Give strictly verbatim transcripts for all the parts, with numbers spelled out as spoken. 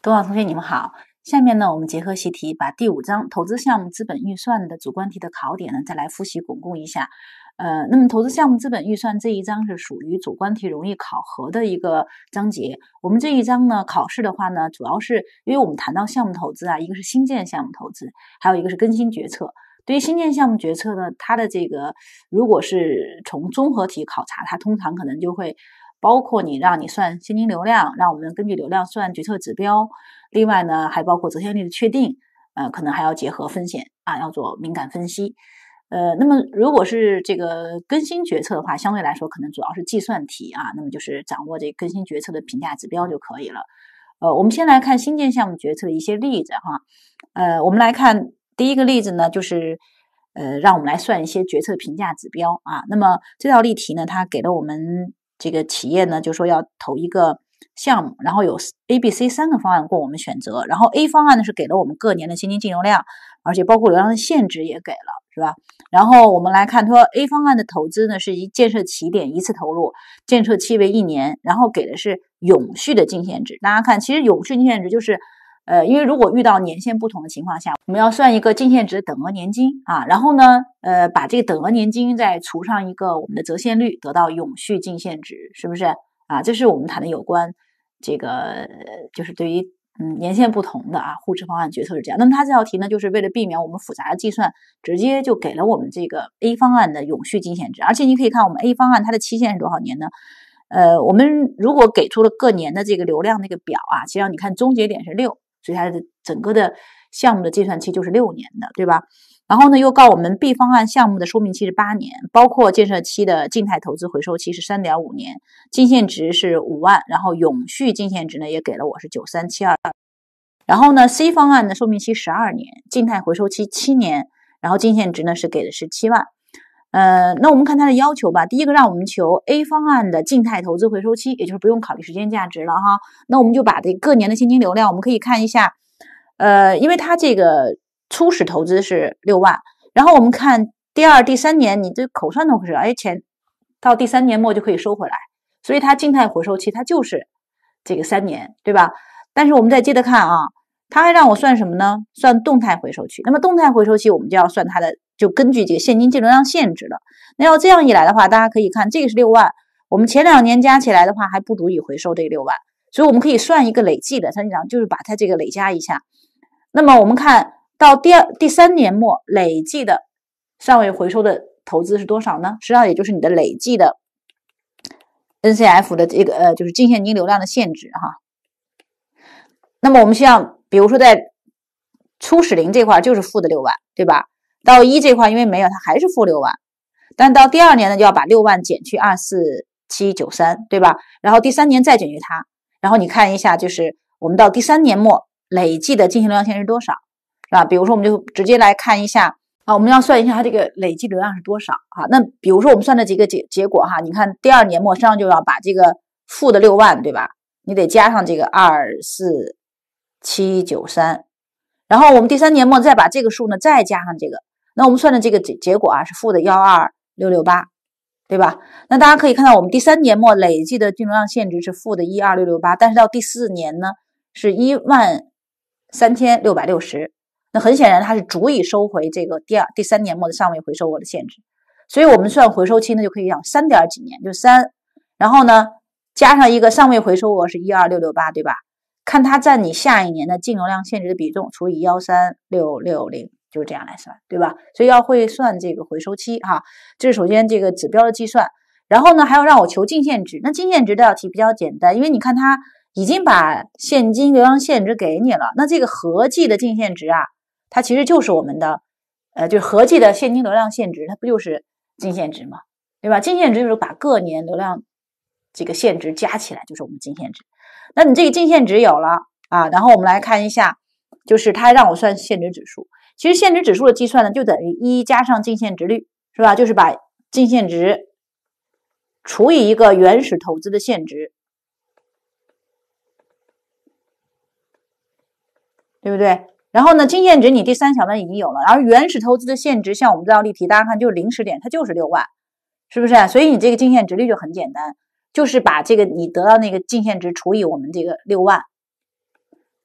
多少同学你们好，下面呢我们结合习题，把第五章投资项目资本预算的主观题的考点呢再来复习巩固一下。呃，那么投资项目资本预算这一章是属于主观题容易考核的一个章节。我们这一章呢考试的话呢，主要是因为我们谈到项目投资啊，一个是新建项目投资，还有一个是更新决策。对于新建项目决策呢，它的这个如果是从综合题考察，它通常可能就会包括你让你算现金流量，让我们根据流量算决策指标，另外呢还包括折现率的确定，呃，可能还要结合风险啊，要做敏感分析。呃，那么如果是这个更新决策的话，相对来说可能主要是计算题啊，那么就是掌握这更新决策的评价指标就可以了。呃，我们先来看新建项目决策的一些例子哈。呃，我们来看第一个例子呢，就是呃，让我们来算一些决策评价指标啊。那么这道例题呢，它给了我们这个企业呢，就说要投一个项目，然后有 A、B、C 三个方案供我们选择。然后 A 方案呢是给了我们各年的现金净流量，而且包括流量的限制也给了，是吧？然后我们来看说 A 方案的投资呢是以建设起点一次投入，建设期为一年，然后给的是永续的净现值。大家看，其实永续净现值就是呃，因为如果遇到年限不同的情况下，我们要算一个净现值等额年金啊，然后呢，呃，把这个等额年金再除上一个我们的折现率，得到永续净现值，是不是啊？这是我们谈的有关这个，就是对于嗯年限不同的啊互斥方案决策是这样。那么它这道题呢，就是为了避免我们复杂的计算，直接就给了我们这个 A 方案的永续净现值，而且你可以看我们 A 方案它的期限是多少年呢？呃，我们如果给出了各年的这个流量那个表啊，其实你看终结点是六。所以它的整个的项目的计算期就是六年的，对吧？然后呢，又告我们 B 方案项目的说明期是八年，包括建设期的静态投资回收期是 三点五年，净现值是五万，然后永续净现值呢也给了我是九三七二。然后呢 ，C 方案的说明期十二年，静态回收期七年，然后净现值呢是给的是七万。呃，那我们看它的要求吧。第一个让我们求 A 方案的静态投资回收期，也就是不用考虑时间价值了哈。那我们就把这各年的现金流量，我们可以看一下。呃，因为它这个初始投资是六万，然后我们看第二、第三年，你这口算都是，哎，钱到第三年末就可以收回来，所以它静态回收期它就是这个三年，对吧？但是我们再接着看啊，它还让我算什么呢？算动态回收期。那么动态回收期我们就要算它的。就根据这个现金净流量限制了。那要这样一来的话，大家可以看这个是六万，我们前两年加起来的话还不足以回收这个六万，所以我们可以算一个累计的，它讲就是把它这个累加一下。那么我们看到第二、第三年末累计的尚未回收的投资是多少呢？实际上也就是你的累计的 N C F 的这个呃就是净现金流量的限制哈。那么我们需要，比如说在初始零这块就是负的六万，对吧？到一这块因为没有，它还是负六万，但到第二年呢就要把六万减去二四七九三，对吧？然后第三年再减去它，然后你看一下，就是我们到第三年末累计的净现流量限是多少，是吧？比如说我们就直接来看一下啊，我们要算一下它这个累计流量是多少啊？那比如说我们算的几个结结果哈，你看第二年末实际上就要把这个负的六万，对吧？你得加上这个二四七九三，然后我们第三年末再把这个数呢再加上这个。那我们算的这个结结果啊是负的一二六六八，对吧？那大家可以看到我们第三年末累计的净流量限值是负的一二六六八，但是到第四年呢是一万三千六百六十，那很显然它是足以收回这个第二第三年末的尚未回收额的限制，所以我们算回收期呢就可以讲三点几年，就三，然后呢加上一个尚未回收额是一二六六八，对吧？看它占你下一年的净流量限值的比重除以一三六六零。就是这样来算，对吧？所以要会算这个回收期哈，这是首先这个指标的计算。然后呢，还要让我求净现值。那净现值这道题比较简单，因为你看它已经把现金流量限值给你了，那这个合计的净现值啊，它其实就是我们的呃，就是合计的现金流量限值，它不就是净现值吗？对吧？净现值就是把各年流量这个限值加起来，就是我们净现值。那你这个净现值有了啊，然后我们来看一下，就是它让我算现值指数。其实现值指数的计算呢，就等于一加上净现值率，是吧？就是把净现值除以一个原始投资的现值，对不对？然后呢，净现值你第三小段已经有了，而原始投资的现值，像我们这道例题，大家看就是零时点，它就是六万，是不是？所以你这个净现值率就很简单，就是把这个你得到那个净现值除以我们这个六万。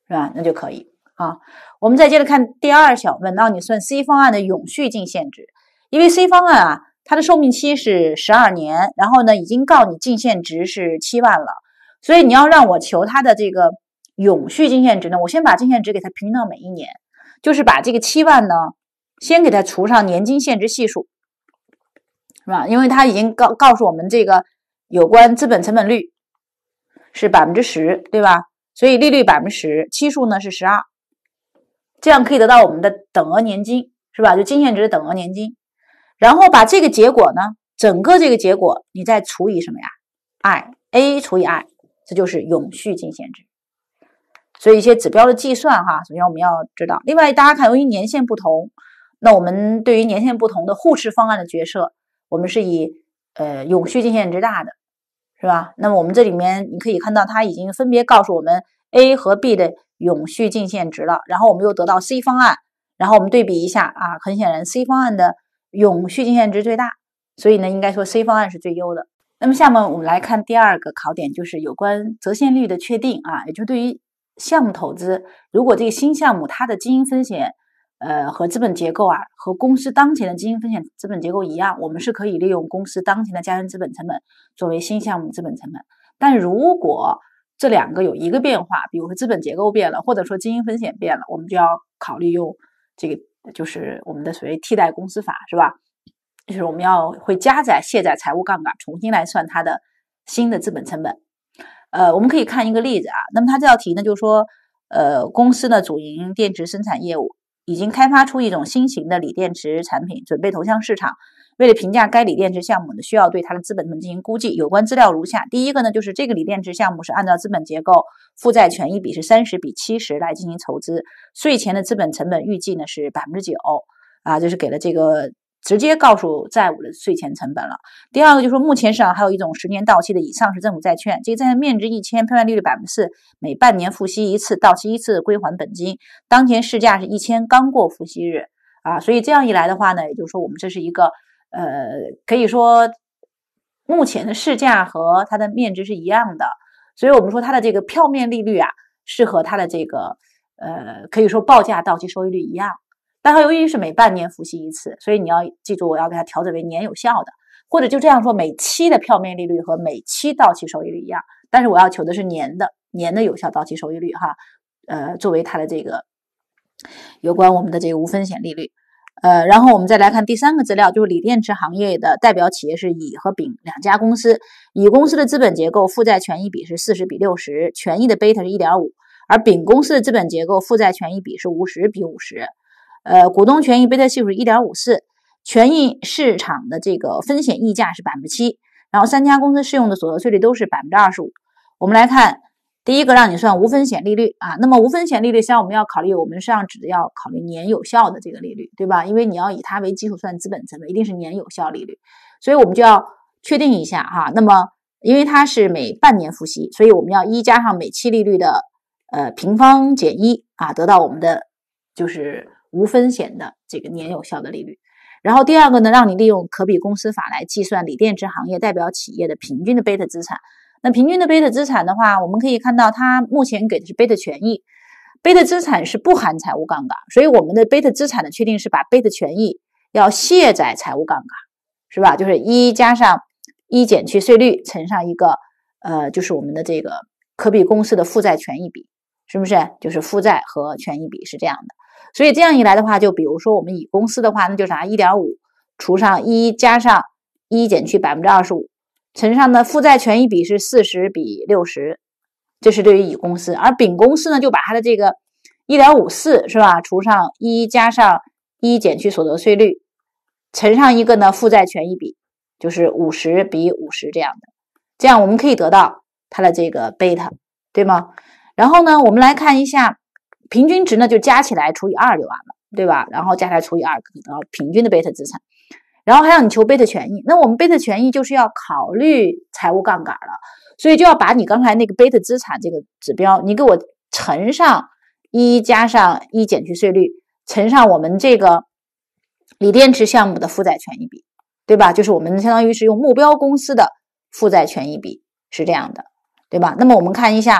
是吧？那就可以啊。我们再接着看第二小问，让你算 C 方案的永续净现值，因为 C 方案啊，它的寿命期是十二年，然后呢，已经告你净现值是七万了，所以你要让我求它的这个永续净现值呢，我先把净现值给它平均到每一年，就是把这个七万呢，先给它除上年金现值系数，是吧？因为它已经告告诉我们这个有关资本成本率是百分之十，对吧？所以利率百分之十，期数呢是十二，这样可以得到我们的等额年金，是吧？就净现值的等额年金，然后把这个结果呢，整个这个结果你再除以什么呀 ？I A 除以 I， 这就是永续净现值。所以一些指标的计算哈，首先我们要知道。另外，大家看，由于年限不同，那我们对于年限不同的互斥方案的决策，我们是以呃永续净现值大的，是吧？那么我们这里面你可以看到，它已经分别告诉我们 A 和 B 的永续净现值了，然后我们又得到 C 方案，然后我们对比一下啊，很显然 C 方案的永续净现值最大，所以呢，应该说 C 方案是最优的。那么下面我们来看第二个考点，就是有关折现率的确定啊，也就对于项目投资，如果这个新项目它的经营风险呃和资本结构啊和公司当前的经营风险资本结构一样，我们是可以利用公司当前的家园资本成本作为新项目资本成本。但如果这两个有一个变化，比如说资本结构变了，或者说经营风险变了，我们就要考虑用这个就是我们的所谓替代公司法，是吧？就是我们要会加载卸载财务杠杆，重新来算它的新的资本成本。呃，我们可以看一个例子啊。那么它这道题呢，就是说，呃，公司呢主营电池生产业务，已经开发出一种新型的锂电池产品，准备投向市场。为了评价该锂电池项目呢，需要对它的资本成本进行估计。有关资料如下：第一个呢，就是这个锂电池项目是按照资本结构负债权益比是三十比七十来进行筹资，税前的资本成本预计呢是百分之九啊，就是给了这个。直接告诉债务的税前成本了。第二个就是说，目前市场还有一种十年到期的已上市政府债券，这个债券面值一千，票面利率百分之四，每半年付息一次，到期一次归还本金。当前市价是一千，刚过付息日啊，所以这样一来的话呢，也就是说我们这是一个呃，可以说目前的市价和它的面值是一样的，所以我们说它的这个票面利率啊，是和它的这个呃，可以说报价到期收益率一样。但它由于是每半年付息一次，所以你要记住，我要给它调整为年有效的，或者就这样说，每期的票面利率和每期到期收益率一样，但是我要求的是年的年的有效到期收益率哈，呃，作为它的这个有关我们的这个无风险利率。呃，然后我们再来看第三个资料，就是锂电池行业的代表企业是乙和丙两家公司，乙公司的资本结构负债权益比是四十比六十，权益的贝塔是 一点五， 而丙公司的资本结构负债权益比是五十比五十。呃，股东权益贝塔系数是 一点五四， 权益市场的这个风险溢价是 百分之七， 然后三家公司适用的所得税率都是 百分之二十五。 我们来看第一个，让你算无风险利率啊。那么无风险利率实际上我们要考虑，我们实际上指的要考虑年有效的这个利率，对吧？因为你要以它为基础算资本成本，一定是年有效利率，所以我们就要确定一下哈。那么因为它是每半年付息，所以我们要一加上每期利率的呃平方减一啊，得到我们的就是无风险的这个年有效的利率。然后第二个呢，让你利用可比公司法来计算锂电池行业代表企业的平均的贝塔资产。那平均的贝塔资产的话，我们可以看到它目前给的是贝塔权益，贝塔资产是不含财务杠杆，所以我们的贝塔资产的确定是把贝塔权益要卸载财务杠杆，是吧？就是一加上一减去税率乘上一个呃，就是我们的这个可比公司的负债权益比，是不是？就是负债和权益比是这样的。所以这样一来的话，就比如说我们乙公司的话，那就是啥 一点五 除上一加上一减去 百分之二十五， 乘上的负债权益比是四十比六十，这是对于乙公司。而丙公司呢，就把它的这个 一点五四 是吧，除上一加上一减去所得税率，乘上一个呢负债权益比，就是五十比五十这样的。这样我们可以得到它的这个贝塔，对吗？然后呢，我们来看一下平均值呢，就加起来除以二就完了，对吧？然后加起来除以二，可得到平均的贝塔资产。然后还让你求贝塔权益，那我们贝塔权益就是要考虑财务杠杆了，所以就要把你刚才那个贝塔资产这个指标，你给我乘上一加上一减去税率，乘上我们这个锂电池项目的负债权益比，对吧？就是我们相当于是用目标公司的负债权益比，是这样的，对吧？那么我们看一下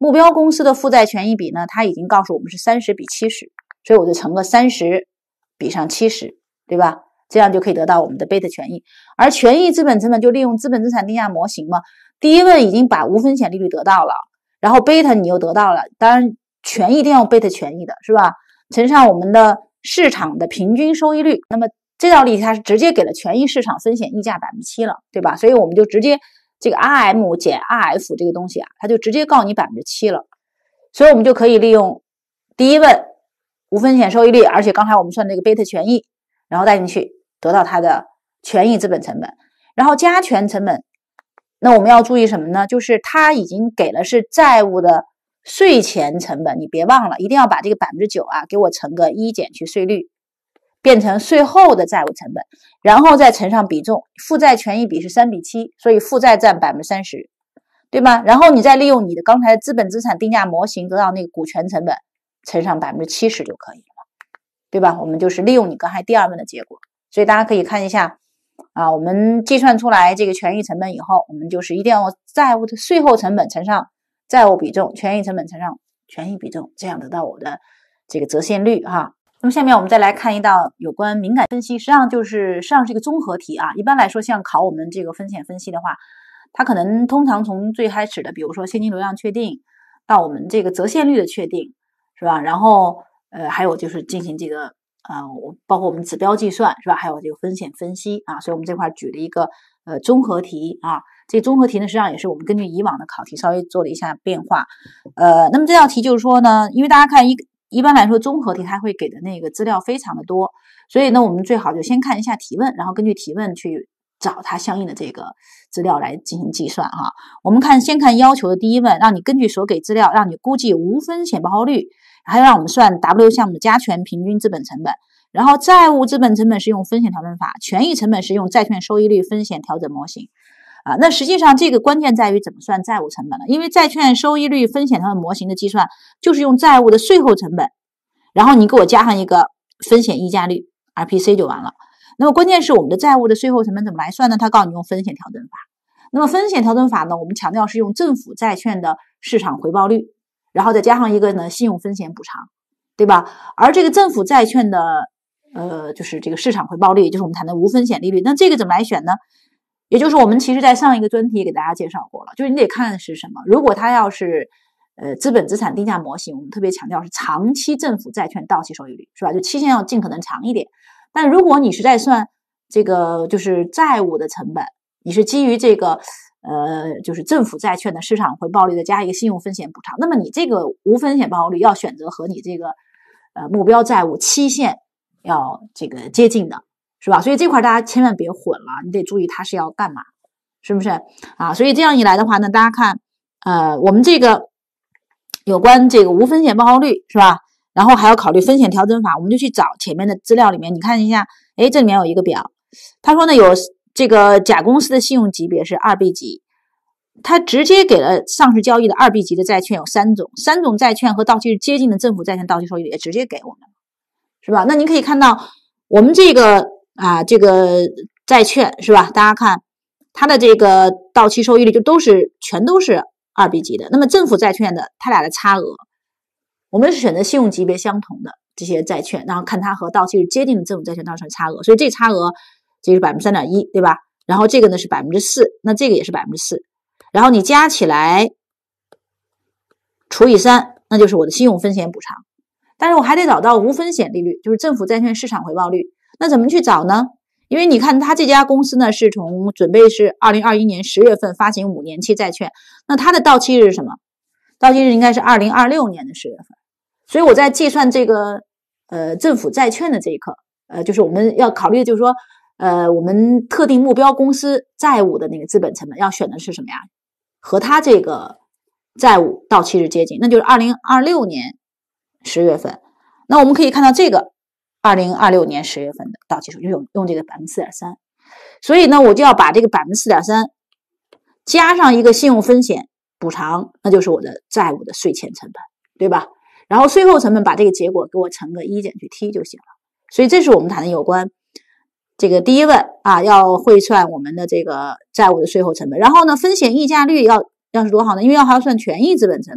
目标公司的负债权益比呢，它已经告诉我们是三十比七十，所以我就乘个三十比上七十，对吧？这样就可以得到我们的贝塔权益。而权益资本成本就利用资本资产定价模型嘛，第一问已经把无风险利率得到了，然后贝塔你又得到了，当然权益一定要用贝塔权益的是吧？乘上我们的市场的平均收益率，那么这道例它是直接给了权益市场风险溢价 百分之七 了，对吧？所以我们就直接这个 R M 减 R F 这个东西啊，它就直接告你 百分之七 了。所以我们就可以利用第一问无风险收益率，而且刚才我们算这个贝塔权益，然后带进去得到它的权益资本成本，然后加权成本。那我们要注意什么呢？就是它已经给了是债务的税前成本，你别忘了一定要把这个 百分之九 啊给我乘个一减去税率，变成税后的债务成本，然后再乘上比重，负债权益比是三比七，所以负债占 百分之三十， 对吧？然后你再利用你的刚才的资本资产定价模型得到那个股权成本乘上 百分之七十 就可以了，对吧？我们就是利用你刚才第二问的结果。所以大家可以看一下啊，我们计算出来这个权益成本以后，我们就是一定要用债务的税后成本乘上债务比重，权益成本乘上权益比重，这样得到我的这个折现率哈。那么下面我们再来看一道有关敏感分析，实际上就是实际上是一个综合题啊。一般来说像考我们这个风险分析的话，它可能通常从最开始的比如说现金流量确定到我们这个折现率的确定，是吧？然后呃还有就是进行这个呃包括我们指标计算，是吧？还有这个风险分析啊，所以我们这块举了一个呃综合题啊。这个综合题呢实际上也是我们根据以往的考题稍微做了一下变化。呃那么这道题就是说呢，因为大家看一一般来说综合题它会给的那个资料非常的多，所以呢我们最好就先看一下提问，然后根据提问去找它相应的这个资料来进行计算哈。我们看先看要求的第一问，让你根据所给资料让你估计无风险报酬率，还要让我们算 W 项目的加权平均资本成本，然后债务资本成本是用风险调整法，权益成本是用债券收益率风险调整模型啊。那实际上这个关键在于怎么算债务成本了，因为债券收益率风险调整模型的计算就是用债务的税后成本，然后你给我加上一个风险溢价率 R P C 就完了。那么关键是我们的债务的税后成本怎么来算呢？它告诉你用风险调整法。那么风险调整法呢，我们强调是用政府债券的市场回报率，然后再加上一个呢信用风险补偿，对吧？而这个政府债券的呃就是这个市场回报率，就是我们谈的无风险利率。那这个怎么来选呢？也就是我们其实在上一个专题也给大家介绍过了，就是你得看是什么。如果它要是呃资本资产定价模型，我们特别强调是长期政府债券到期收益率，是吧？就期限要尽可能长一点。但如果你是在算这个就是债务的成本，你是基于这个呃就是政府债券的市场回报率再加一个信用风险补偿，那么你这个无风险报酬率要选择和你这个呃目标债务期限要这个接近的，是吧？所以这块大家千万别混了，你得注意它是要干嘛，是不是啊？所以这样一来的话呢，大家看呃我们这个有关这个无风险报酬率，是吧？然后还要考虑风险调整法，我们就去找前面的资料里面，你看一下，哎，这里面有一个表，他说呢有这个甲公司的信用级别是二 B 级，他直接给了上市交易的二 B 级的债券有三种，三种债券和到期日接近的政府债券到期收益率也直接给我们，是吧？那您可以看到我们这个啊这个债券是吧？大家看它的这个到期收益率就都是全都是二 B 级的，那么政府债券的它俩的差额。我们是选择信用级别相同的这些债券，然后看它和到期日接近的政府债券到期的差额，所以这差额这是 百分之三点一， 对吧？然后这个呢是 百分之四， 那这个也是 百分之四， 然后你加起来除以三，那就是我的信用风险补偿。但是我还得找到无风险利率，就是政府债券市场回报率。那怎么去找呢？因为你看它这家公司呢是从准备是二零二一年十月份发行五年期债券，那它的到期日是什么？到期日应该是二零二六年的十月份。所以我在计算这个呃政府债券的这一刻，呃就是我们要考虑的就是说呃我们特定目标公司债务的那个资本成本要选的是什么呀？和它这个债务到期日接近，那就是二零二六年十月份。那我们可以看到这个二零二六年十月份的到期收益用用这个 百分之四点三， 所以呢我就要把这个 百分之四点三 加上一个信用风险补偿，那就是我的债务的税前成本，对吧？然后税后成本把这个结果给我乘个一减去 t 就行了。所以这是我们谈的有关这个第一问啊，要汇算我们的这个债务的税后成本。然后呢，风险溢价率要要是多少呢？因为要还要算权益资本成本，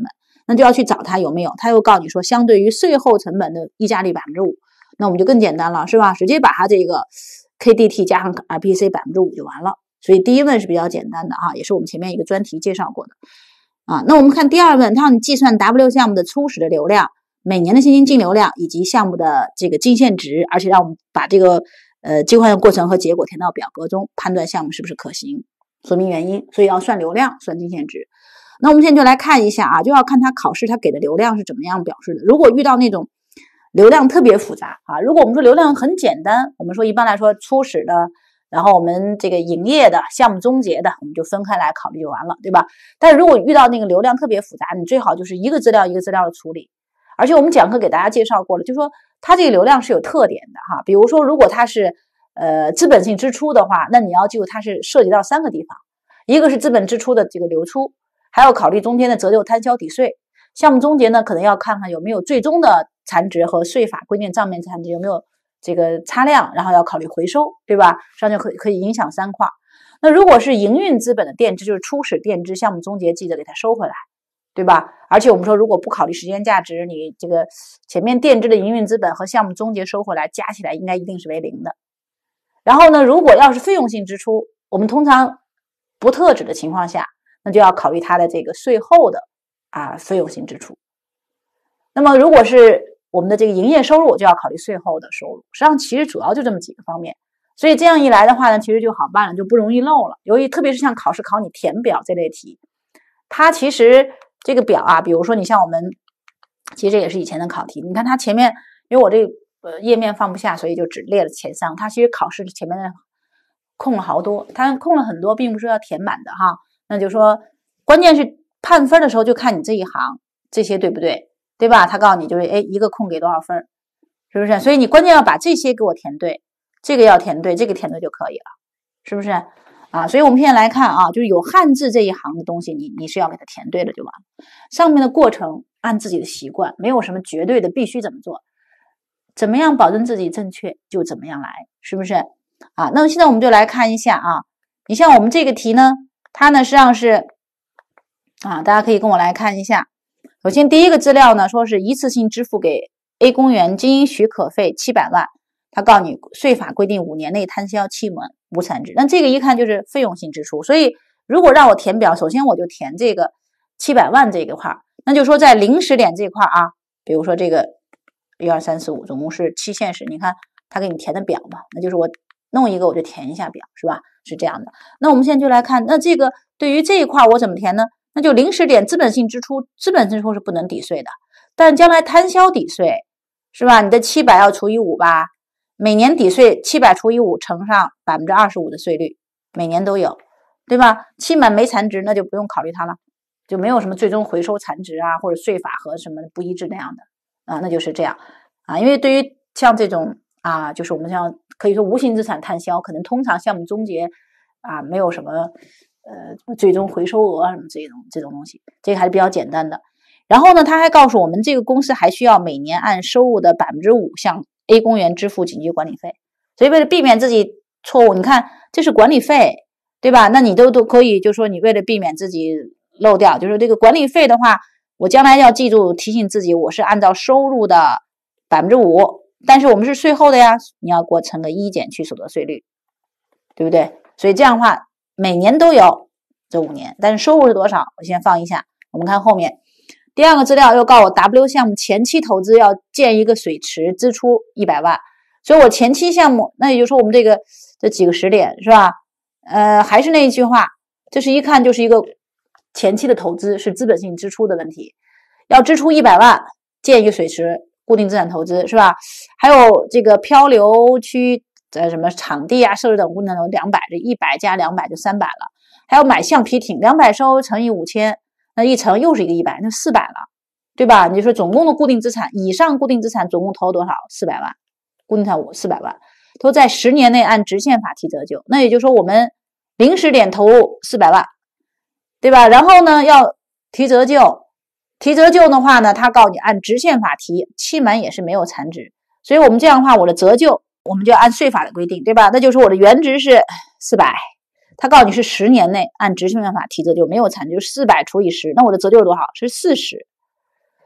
那就要去找它有没有，它又告诉你说相对于税后成本的溢价率 百分之五， 那我们就更简单了，是吧？直接把它这个 K D T 加上 R P C 百分之五 就完了。所以第一问是比较简单的啊，也是我们前面一个专题介绍过的啊。那我们看第二问，它让你计算 W 项目的初始的流量、每年的现金净流量以及项目的这个净现值，而且让我们把这个呃计算的过程和结果填到表格中，判断项目是不是可行，说明原因。所以要算流量，算净现值。那我们现在就来看一下啊，就要看它考试它给的流量是怎么样表示的。如果遇到那种流量特别复杂啊，如果我们说流量很简单，我们说一般来说初始的，然后我们这个营业的、项目终结的，我们就分开来考虑就完了，对吧？但是如果遇到那个流量特别复杂，你最好就是一个资料一个资料的处理。而且我们讲课给大家介绍过了，就是说它这个流量是有特点的哈。比如说，如果它是呃资本性支出的话，那你要记住它是涉及到三个地方，一个是资本支出的这个流出，还要考虑中间的折旧、摊销、抵税。项目终结呢，可能要看看有没有最终的残值和税法规定账面残值有没有这个差量，然后要考虑回收，对吧？这样就可以可以影响三块。那如果是营运资本的垫支，就是初始垫支，项目终结记得给它收回来，对吧？而且我们说，如果不考虑时间价值，你这个前面垫支的营运资本和项目终结收回来，加起来应该一定是为零的。然后呢，如果要是费用性支出，我们通常不特指的情况下，那就要考虑它的这个税后的啊费用性支出。那么如果是我们的这个营业收入，就要考虑税后的收入。实际上其实主要就这么几个方面，所以这样一来的话呢，其实就好办了，就不容易漏了。由于特别是像考试考你填表这类题，它其实这个表啊，比如说你像我们，其实这也是以前的考题，你看它前面，因为我这个呃页面放不下，所以就只列了前三，它其实考试前面的空了好多，它空了很多，并不是要填满的哈。那就说关键是判分的时候就看你这一行这些对不对，对吧？他告诉你就是哎一个空给多少分，是不是？所以你关键要把这些给我填对，这个要填对，这个填对就可以了，是不是啊？所以我们现在来看啊，就是有汉字这一行的东西，你你是要给它填对了就完了。上面的过程按自己的习惯，没有什么绝对的必须怎么做，怎么样保证自己正确就怎么样来，是不是啊？那么现在我们就来看一下啊，你像我们这个题呢，它呢实际上是啊，大家可以跟我来看一下。首先第一个资料呢，说是一次性支付给 A 公园经营许可费七百万，他告诉你税法规定五年内摊销期满无残值，那这个一看就是费用性支出，所以如果让我填表，首先我就填这个七百万这个块，那就说在零时点这块啊，比如说这个一二三四五总共是七现实，你看他给你填的表嘛，那就是我弄一个我就填一下表，是吧？是这样的。那我们现在就来看，那这个对于这一块我怎么填呢？那就零时点资本性支出，资本支出是不能抵税的，但将来摊销抵税，是吧？你的七百要除以五吧，每年抵税七百除以五乘上 百分之二十五 的税率，每年都有，对吧？期满没残值，那就不用考虑它了，就没有什么最终回收残值啊，或者税法和什么不一致那样的啊，那就是这样啊。因为对于像这种啊，就是我们像可以说无形资产摊销，可能通常项目终结啊，没有什么呃最终回收额什么这种这种东西，这个还是比较简单的。然后呢，他还告诉我们，这个公司还需要每年按收入的 百分之五 向 A 公园支付紧急管理费，所以为了避免自己错误，你看这是管理费，对吧？那你都都可以，就说你为了避免自己漏掉，就是这个管理费的话，我将来要记住提醒自己，我是按照收入的 百分之五， 但是我们是税后的呀，你要给我乘个一减去所得税率，对不对？所以这样的话每年都有这五年，但是收入是多少我先放一下。我们看后面第二个资料又告诉我 W 项目前期投资要建一个水池，支出一百万，所以我前期项目，那也就是说我们这个这几个时点是吧？呃，还是那一句话，这是一看就是一个前期的投资，是资本性支出的问题，要支出一百万建一个水池，固定资产投资是吧？还有这个漂流区呃什么场地啊设施等固定资产投资两百，这一百加两百就三百了，还要买橡皮艇两百收乘以五千，那一乘又是一个一百，那四百了，对吧？你就说总共的固定资产以上固定资产总共投多少？四百万，固定资产四百万，都在十年内按直线法提折旧，那也就是说我们零时点投入四百万，对吧？然后呢要提折旧，提折旧的话呢，他告诉你按直线法提，期满也是没有残值，所以我们这样的话，我的折旧我们就要按税法的规定，对吧？那就是我的原值是四百，他告诉你是十年内按直线法提折旧没有残值，就四百除以十，那我的折旧是多少？是四十，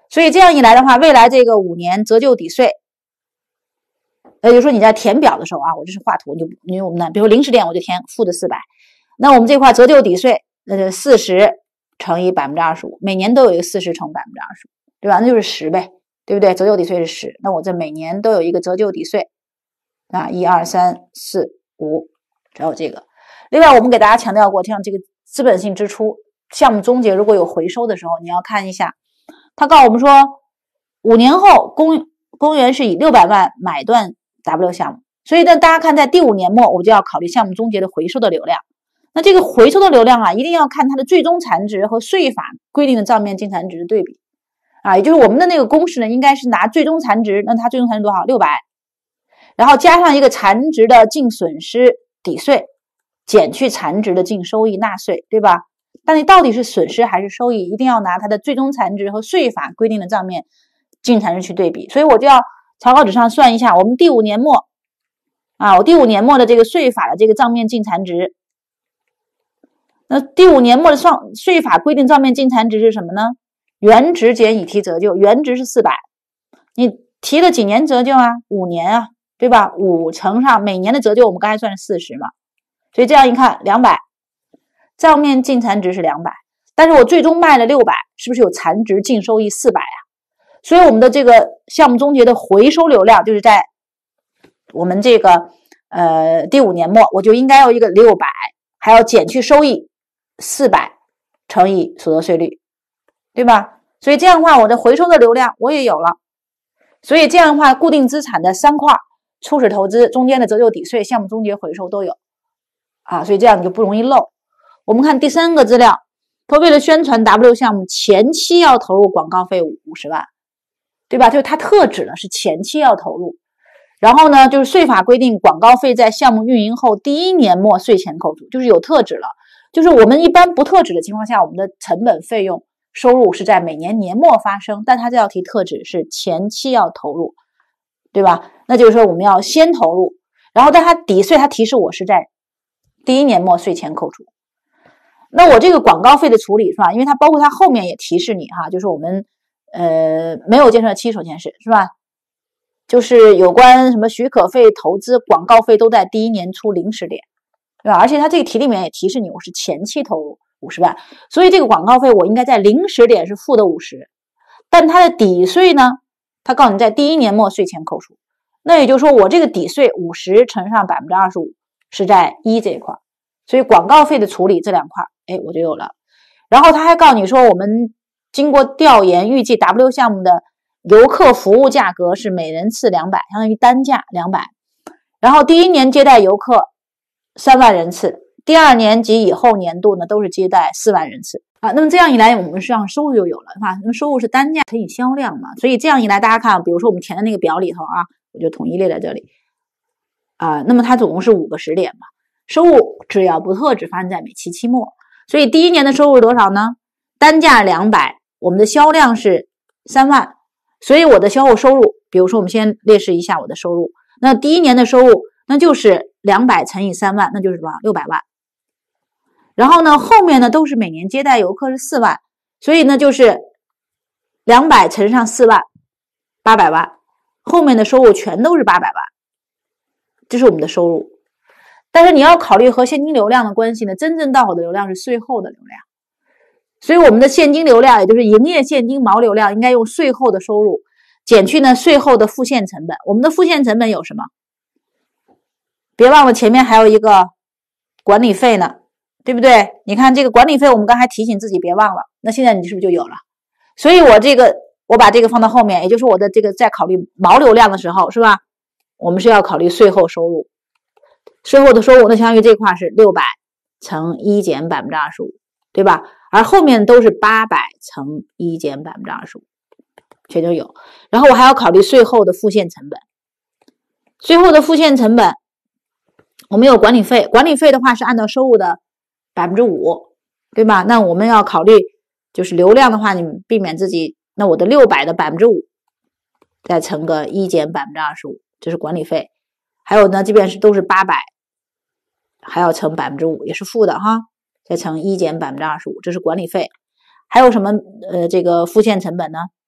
所以这样一来的话，未来这个五年折旧抵税，也就是说你在填表的时候啊，我这是画图，你就因为我们呢，比如零时点我就填负的四百，那我们这块折旧抵税，呃，四十乘以百分之二十五，每年都有一个四十乘百分之二十五，对吧？那就是十呗，对不对？折旧抵税是十，那我这每年都有一个折旧抵税，啊，一二三四五，只有这个。另外，我们给大家强调过，像这个资本性支出项目终结如果有回收的时候，你要看一下。他告诉我们说，五年后公公园是以六百万买断 W 项目，所以呢，大家看在第五年末，我就要考虑项目终结的回收的流量。那这个回收的流量啊，一定要看它的最终残值和税法规定的账面净残值的对比啊，也就是我们的那个公式呢，应该是拿最终残值，那它最终残值多少？六百，然后加上一个残值的净损失抵税，减去残值的净收益纳税，对吧？但你到底是损失还是收益，一定要拿它的最终残值和税法规定的账面净残值去对比。所以我就要草稿纸上算一下，我们第五年末啊，我第五年末的这个税法的这个账面净残值，那第五年末的算税法规定账面净残值是什么呢？原值减已提折旧，原值是四百，你提了几年折旧啊？五年啊，对吧？五乘上每年的折旧，我们刚才算是四十嘛，所以这样一看，两百。账面净残值是两百，但是我最终卖了六百，是不是有残值净收益四百啊？所以我们的这个项目终结的回收流量就是在我们这个呃第五年末，我就应该有一个六百，还要减去收益四百乘以所得税率，对吧？所以这样的话，我的回收的流量我也有了。所以这样的话，固定资产的三块，初始投资、中间的折旧抵税、项目终结回收都有啊，所以这样你就不容易漏。我们看第三个资料，他为了宣传 W 项目，前期要投入广告费五十万，对吧？就是它特指的是前期要投入。然后呢，就是税法规定，广告费在项目运营后第一年末税前扣除，就是有特指了。就是我们一般不特指的情况下，我们的成本费用收入是在每年年末发生，但它这道题特指是前期要投入，对吧？那就是说我们要先投入，然后但它抵税，它提示我是在第一年末税前扣除。那我这个广告费的处理是吧？因为它包括它后面也提示你哈，就是我们呃没有建设期，首先是是吧？就是有关什么许可费、投资、广告费都在第一年初零时点，对吧？而且它这个题里面也提示你，我是前期投入五十万，所以这个广告费我应该在零时点是负的五十，但它的抵税呢，它告诉你在第一年末税前扣除，那也就是说我这个抵税五十乘上百分之二十五是在一这一块，所以广告费的处理这两块。哎，我就有了。然后他还告诉你说，我们经过调研，预计 W 项目的游客服务价格是每人次两百，相当于单价两百。然后第一年接待游客三万人次，第二年及以后年度呢都是接待四万人次啊。那么这样一来，我们实际上收入就有了，是吧？那么收入是单价乘以销量嘛，所以这样一来，大家看，比如说我们填的那个表里头啊，我就统一列在这里啊。那么它总共是五个时点嘛，收入只要不特指发生在每期期末。所以第一年的收入多少呢？单价两百，我们的销量是三万，所以我的销售收入，比如说我们先列示一下我的收入，那第一年的收入那就是两百乘以三万，那就是什么？六百万。然后呢，后面呢都是每年接待游客是四万，所以呢就是两百乘上四万，八百万，后面的收入全都是八百万，这是我们的收入。但是你要考虑和现金流量的关系呢，真正到手的流量是税后的流量，所以我们的现金流量，也就是营业现金毛流量，应该用税后的收入减去呢税后的付现成本。我们的付现成本有什么？别忘了前面还有一个管理费呢，对不对？你看这个管理费，我们刚才提醒自己别忘了，那现在你是不是就有了？所以我这个我把这个放到后面，也就是我的这个在考虑毛流量的时候，是吧？我们是要考虑税后收入。税后的收入，那相当于这块是六百乘一减百分之二十五，对吧？而后面都是八百乘一减百分之二十五，全都有。然后我还要考虑税后的付现成本。税后的付现成本，我们有管理费，管理费的话是按照收入的百分之五，对吧？那我们要考虑就是流量的话，你避免自己，那我的六百的百分之五，再乘个一减百分之二十五，这是管理费。还有呢，这边是都是八百，还要乘百分之五，也是负的哈，再乘一减百分之二十五，这是管理费。还有什么呃这个付现成本呢？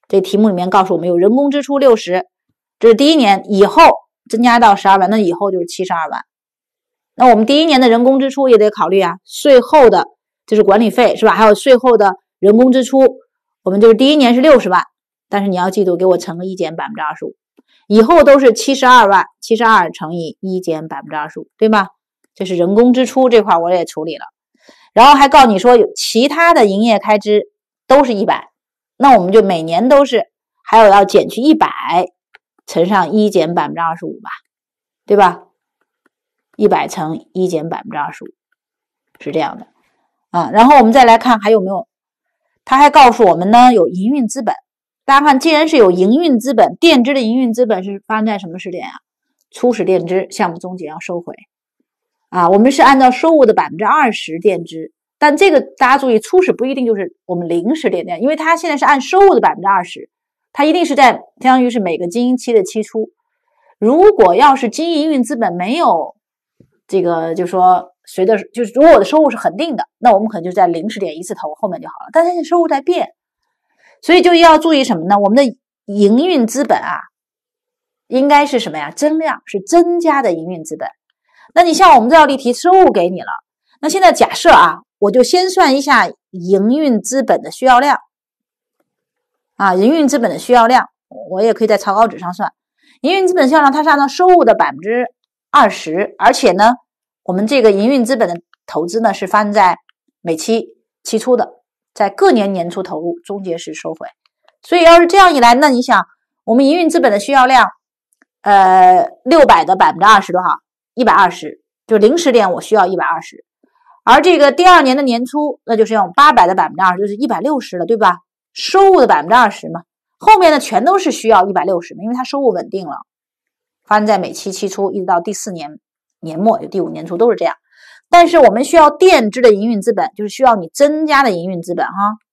这题目里面告诉我们有人工支出六十，这是第一年，以后增加到十二万，那以后就是七十二万。那我们第一年的人工支出也得考虑啊，税后的就是管理费是吧？还有税后的人工支出，我们就是第一年是六十万，但是你要记住给我乘个一减百分之二十五，以后都是七十二万，七十二乘以一减百分之二十五，对吧？这是人工支出这块我也处理了，然后还告诉你说有其他的营业开支都是一百，那我们就每年都是还有要减去一百乘上一减百分之二十五吧，对吧？一百乘一减百分之二十五是这样的啊。然后我们再来看还有没有，他还告诉我们呢有营运资本。大家看，既然是有营运资本，垫支的营运资本是发生在什么时点啊？初始垫支项目终结要收回啊，我们是按照收入的百分之二十垫支，但这个大家注意，初始不一定就是我们零时垫支，因为它现在是按收入的百分之二十，它一定是在相当于是每个经营期的期初。如果要是经营营运资本没有这个，就说随着就是如果我的收入是恒定的，那我们可能就在零时点一次投后面就好了。但是收入在变，所以就要注意什么呢？我们的营运资本啊，应该是什么呀？增量，是增加的营运资本。那你像我们这道题题收入给你了，那现在假设啊，我就先算一下营运资本的需要量啊，营运资本的需要量，我也可以在草稿纸上算。营运资本需要量它是按照收入的百分之二十，而且呢，我们这个营运资本的投资呢是发生在每期期初的，在各年年初投入，终结时收回。所以要是这样一来，那你想，我们营运资本的需要量，呃，六百的百分之二十多少？一百二十，就零时点我需要一百二十，而这个第二年的年初，那就是用八百的百分之二十，就是一百六十了，对吧？收入的百分之二十嘛，后面呢全都是需要一百六十嘛，因为它收入稳定了，发生在每期期初一直到第四年年末，就第五年初都是这样。但是我们需要垫支的营运资本，就是需要你增加的营运资本哈，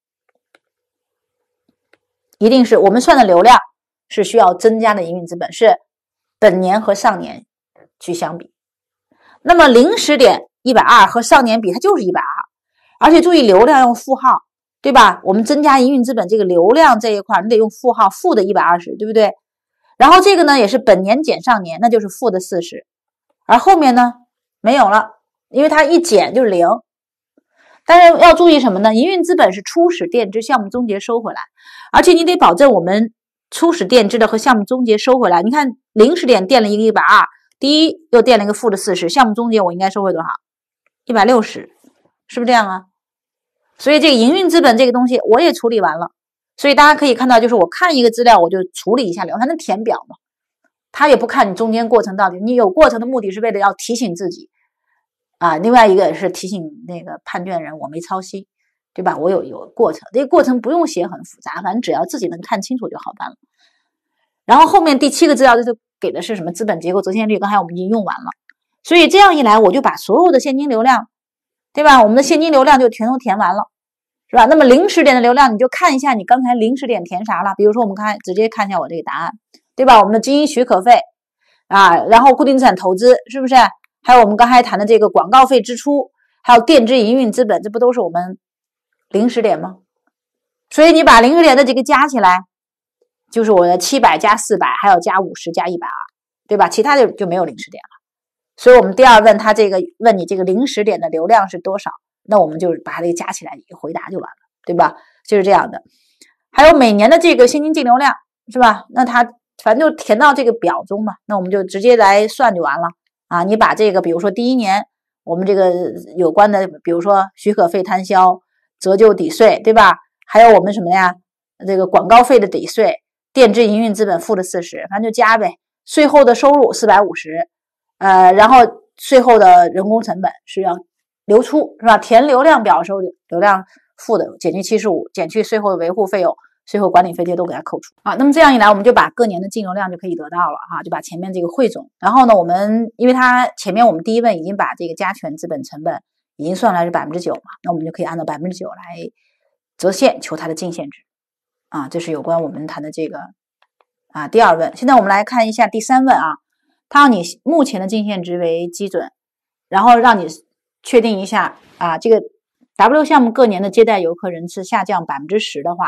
一定是我们算的流量是需要增加的营运资本，是本年和上年去相比。那么零时点一百二和上年比它就是一百二，而且注意流量用负号，对吧？我们增加营运资本这个流量这一块你得用负号，负的一百二十，对不对？然后这个呢也是本年减上年，那就是负的四十，而后面呢没有了，因为它一减就是零。但是要注意什么呢？营运资本是初始垫支项目终结收回来，而且你得保证我们初始垫支的和项目终结收回来。你看零时点垫了一个一百二，第一又垫了一个负的四十，项目终结我应该收回多少？一百六十，是不是这样啊？所以这个营运资本这个东西我也处理完了，所以大家可以看到，就是我看一个资料我就处理一下，它能填表嘛？他也不看你中间过程到底，你有过程的目的是为了要提醒自己啊，另外一个是提醒那个判卷人我没操心，对吧？我有有过程，这个过程不用写很复杂，反正只要自己能看清楚就好办了。然后后面第七个资料就给的是什么资本结构折现率，刚才我们已经用完了，所以这样一来我就把所有的现金流量，对吧？我们的现金流量就全都填完了，是吧？那么零时点的流量你就看一下你刚才零时点填啥了，比如说我们看直接看一下我这个答案，对吧？我们的经营许可费啊，然后固定资产投资是不是？还有我们刚才谈的这个广告费支出，还有垫支营运资本，这不都是我们零时点吗？所以你把零时点的这个加起来，就是我的七百加四百，还要加五十加一百二，对吧？其他的就没有零时点了。所以我们第二问他这个问你这个零时点的流量是多少，那我们就把它这个加起来回答就完了，对吧？就是这样的。还有每年的这个现金净流量是吧？那它反正就填到这个表中嘛，那我们就直接来算就完了啊。你把这个比如说第一年我们这个有关的，比如说许可费摊销、折旧抵税，对吧？还有我们什么呀？这个广告费的抵税、垫支营运资本负的四十，反正就加呗。税后的收入四百五十，呃，然后税后的人工成本是要流出，是吧？填流量表的时候，流量负的减去七十五，减去税后的维护费用、税后管理费这些都给它扣除啊。那么这样一来，我们就把各年的净流量就可以得到了哈，就把前面这个汇总。然后呢，我们因为它前面我们第一问已经把这个加权资本成本已经算出来是百分之九嘛，那我们就可以按照百分之九来折现求它的净现值啊。这是有关我们谈的这个啊第二问。现在我们来看一下第三问啊，它让你目前的净现值为基准，然后让你确定一下啊，这个 W 项目各年的接待游客人次下降百分之十的话，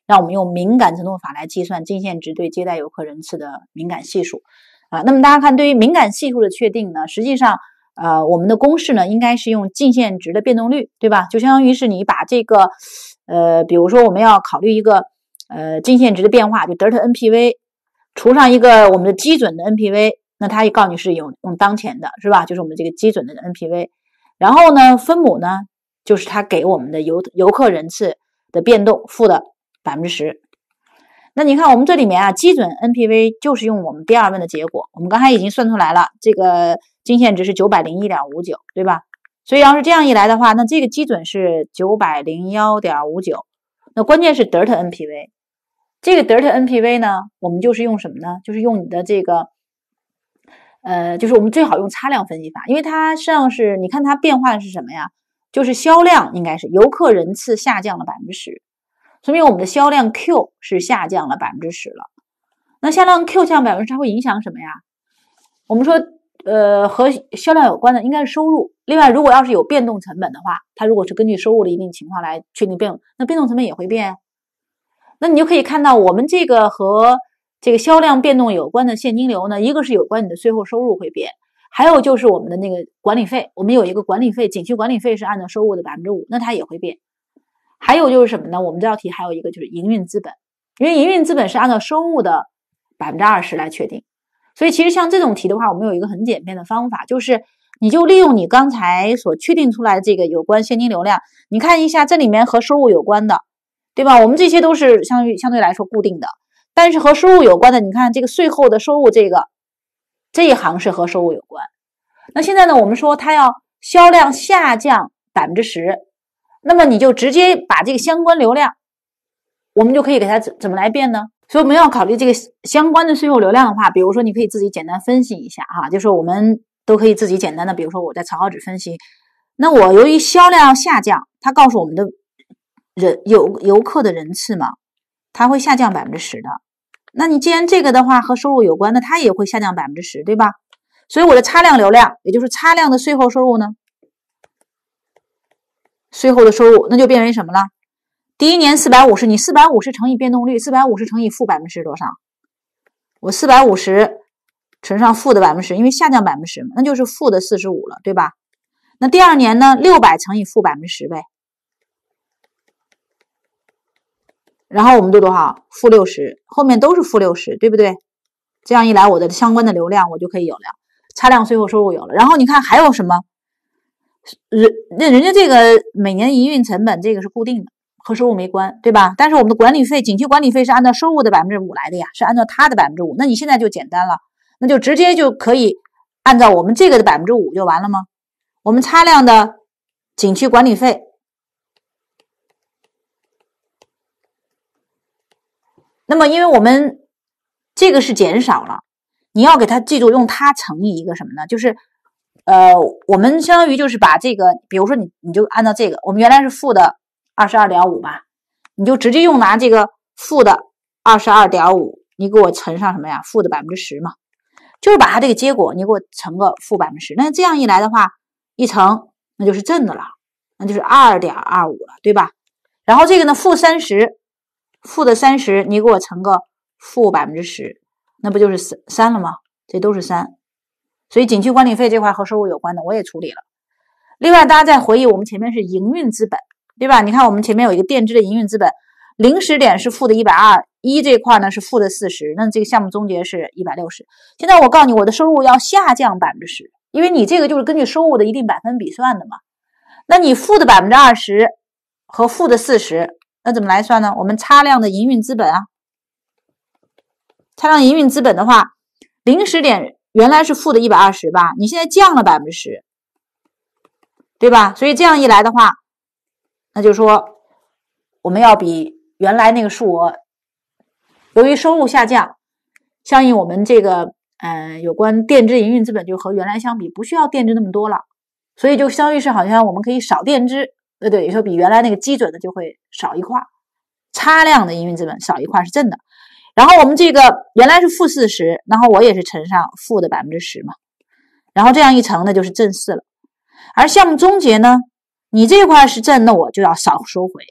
让我们用敏感程度法来计算净现值对接待游客人次的敏感系数啊。那么大家看，对于敏感系数的确定呢，实际上呃我们的公式呢应该是用净现值的变动率，对吧？就相当于是你把这个呃比如说我们要考虑一个呃净现值的变化，就德尔塔 N P V 除上一个我们的基准的 N P V， 那它也告诉你是用用当前的，是吧？就是我们这个基准的 N P V， 然后呢分母呢就是它给我们的游游客人次的变动负的 百分之十。 那你看我们这里面啊，基准 N P V 就是用我们第二问的结果，我们刚才已经算出来了，这个净现值是 九百零一点五九， 对吧？所以要是这样一来的话，那这个基准是 九百零一点五九， 那关键是德尔塔 N P V， 这个德尔塔 N P V 呢我们就是用什么呢？就是用你的这个呃，就是我们最好用差量分析法，因为它实际上是你看它变化的是什么呀？就是销量应该是游客人次下降了 百分之十， 说明我们的销量 Q 是下降了 百分之十 了。那销量 Q 下降 百分之十 它会影响什么呀？我们说呃和销量有关的应该是收入，另外如果要是有变动成本的话，它如果是根据收入的一定情况来确定变动，那变动成本也会变。那你就可以看到我们这个和这个销量变动有关的现金流呢，一个是有关你的税后收入会变，还有就是我们的那个管理费，我们有一个管理费，景区管理费是按照收入的 百分之五， 那它也会变。还有就是什么呢？我们这道题还有一个就是营运资本，因为营运资本是按照收入的 百分之二十 来确定。所以其实像这种题的话，我们有一个很简便的方法，就是你就利用你刚才所确定出来的这个有关现金流量，你看一下这里面和收入有关的，对吧？我们这些都是相对相对来说固定的，但是和收入有关的，你看这个税后的收入这个这一行是和收入有关。那现在呢，我们说它要销量下降 百分之十， 那么你就直接把这个相关流量，我们就可以给它怎么来变呢？所以我们要考虑这个相关的税后流量的话，比如说你可以自己简单分析一下哈，就是我们都可以自己简单的，比如说我在草稿纸分析，那我由于销量下降，它告诉我们的人游游客的人次嘛，它会下降 百分之十 的。那你既然这个的话和收入有关，那它也会下降 百分之十， 对吧？所以我的差量流量，也就是差量的税后收入呢，税后的收入那就变为什么了？第一年四百五十，你四百五十乘以变动率，四百五十乘以负 百分之十 多少？我四百五十乘上负的 百分之十， 因为下降 百分之十 嘛，那就是负的四十五了，对吧？那第二年呢，六百乘以负 百分之十 呗。然后我们就多少？负六十，后面都是负六十，对不对？这样一来，我的相关的流量我就可以有了，差量税后收入有了。然后你看还有什么？人人家这个每年营运成本这个是固定的，和收入没关，对吧？但是我们的管理费，景区管理费是按照收入的 百分之五 来的呀，是按照它的 百分之五。那你现在就简单了，那就直接就可以按照我们这个的 百分之五 就完了吗？我们差量的景区管理费，那么因为我们这个是减少了，你要给它记住用它乘以一个什么呢？就是呃，我们相当于就是把这个，比如说你你就按照这个，我们原来是负的 二十二点五 吧，你就直接用拿这个负的 二十二点五， 你给我乘上什么呀？负的 百分之十 嘛，就是把它这个结果你给我乘个负 百分之十， 那这样一来的话，一乘那就是正的了，那就是 二点二五 了，对吧？然后这个呢，负三十，负的三十，你给我乘个负 百分之十， 那不就是三了吗？这都是三。所以景区管理费这块和收入有关的我也处理了。另外大家再回忆，我们前面是营运资本，对吧？你看我们前面有一个垫支的营运资本，零时点是负的一百二十，一这块呢是负的四十，那这个项目终结是一百六十。现在我告诉你，我的收入要下降 百分之十， 因为你这个就是根据收入的一定百分比算的嘛。那你负的 百分之二十 和负的四十，那怎么来算呢？我们差量的营运资本啊，差量营运资本的话，零时点原来是负的一百二十吧，你现在降了 百分之十， 对吧？所以这样一来的话，那就是说我们要比原来那个数额，由于收入下降，相应我们这个呃有关垫支营运资本就和原来相比不需要垫支那么多了，所以就相当于是好像我们可以少垫支，对对，也说比原来那个基准的就会少一块，差量的营运资本少一块是正的。然后我们这个原来是负四十，然后我也是乘上负的 百分之十 嘛，然后这样一乘呢就是正四了。而项目终结呢，你这块是正，那我就要少收回，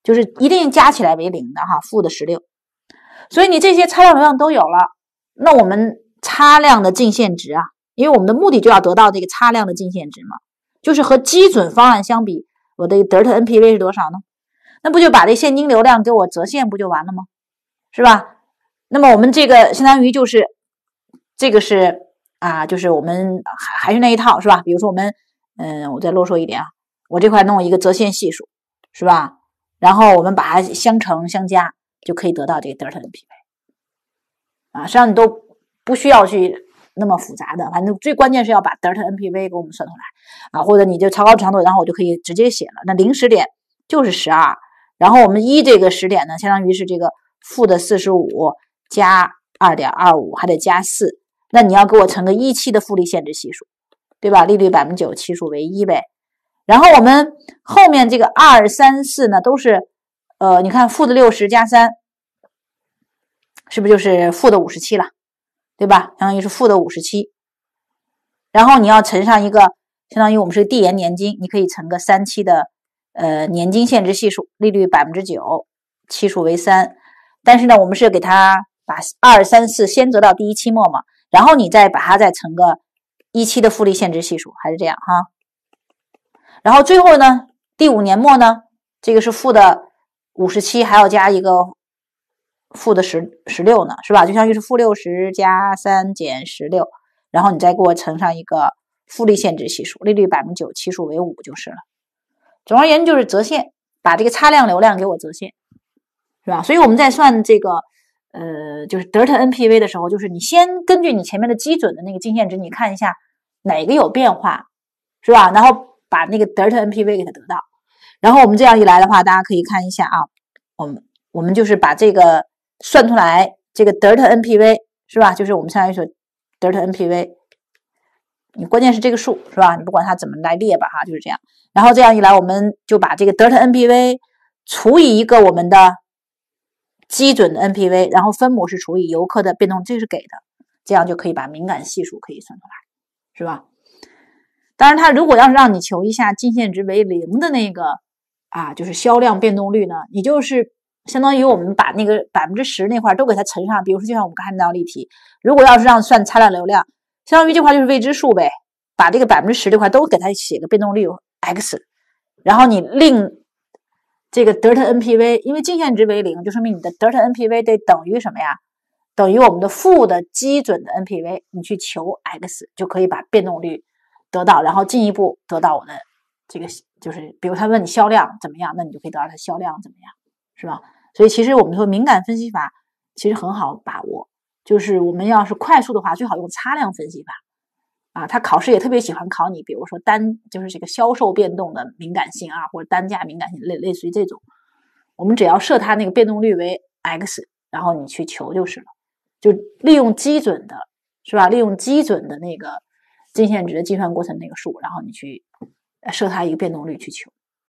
就是一定加起来为零的哈，负的十六。所以你这些擦亮流量都有了，那我们擦亮的净现值啊，因为我们的目的就要得到这个擦亮的净现值嘛，就是和基准方案相比，我的 D E R T N P V 是多少呢？那不就把这现金流量给我折现不就完了吗？是吧？那么我们这个相当于就是这个是啊，就是我们还是那一套是吧？比如说我们嗯，我再啰嗦一点啊，我这块弄一个折现系数是吧？然后我们把它相乘相加，就可以得到这个 D E R T N P V 啊。实际上你都不需要去那么复杂的，反正最关键是要把 D E R T N P V 给我们算出来啊，或者你就超高长度，然后我就可以直接写了。那零时点就是十二，然后我们一这个时点呢，相当于是这个负的四十五加 二点二五， 还得加四，那你要给我乘个一期的复利现值系数，对吧？利率 百分之九， 期数为一呗。然后我们后面这个二三四呢都是呃你看负的六十加三是不是就是负的五十七了，对吧？相当于是负的五十七。然后你要乘上一个相当于我们是递延年金，你可以乘个三期的呃年金现值系数，利率 百分之九， 期数为三。但是呢我们是给它把二三四先得到第一期末嘛，然后你再把它再乘个一期的复利现值系数，还是这样哈。然后最后呢第五年末呢，这个是负的五十七，还要加一个负的十十六呢，是吧？就相当于是负六十加三减十六，然后你再给我乘上一个复利现值系数，利率 百分之九， 期数为五就是了。总而言之就是折现，把这个擦亮流量给我折现，是吧？所以我们在算这个呃就是 D E R T N P V 的时候，就是你先根据你前面的基准的那个净现值，你看一下哪个有变化，是吧？然后把那个 D E R T N P V 给它得到。然后我们这样一来的话，大家可以看一下啊，我们我们就是把这个算出来，这个 D E R T N P V 是吧？就是我们相当于说 D E R T N P V， 你关键是这个数是吧？你不管它怎么来列吧哈，就是这样。然后这样一来，我们就把这个 D E R T N P V 除以一个我们的基准的 N P V， 然后分母是除以游客的变动，这是给的，这样就可以把敏感系数可以算出来，是吧？当然，它如果要是让你求一下净现值为零的那个啊，就是销量变动率呢，你就是相当于我们把那个 百分之十 那块都给它乘上，比如说就像我们刚才那道例题，如果要是让算擦亮流量，相当于这块就是未知数呗，把这个 百分之十 这块都给它写个变动率 x， 然后你令这个 D E R T N P V， 因为净现值为零，就说明你的 D E R T N P V 得等于什么呀？等于我们的负的基准的 N P V， 你去求 x 就可以把变动率得到，然后进一步得到我的这个，就是比如他问你销量怎么样，那你就可以得到它销量怎么样，是吧？所以其实我们说敏感分析法其实很好把握，就是我们要是快速的话，最好用擦亮分析法啊。他考试也特别喜欢考你，比如说单就是这个销售变动的敏感性啊，或者单价敏感性，类类似于这种，我们只要设它那个变动率为 x， 然后你去求就是了，就利用基准的，是吧？利用基准的那个净现值的计算过程那个数，然后你去设它一个变动率去求。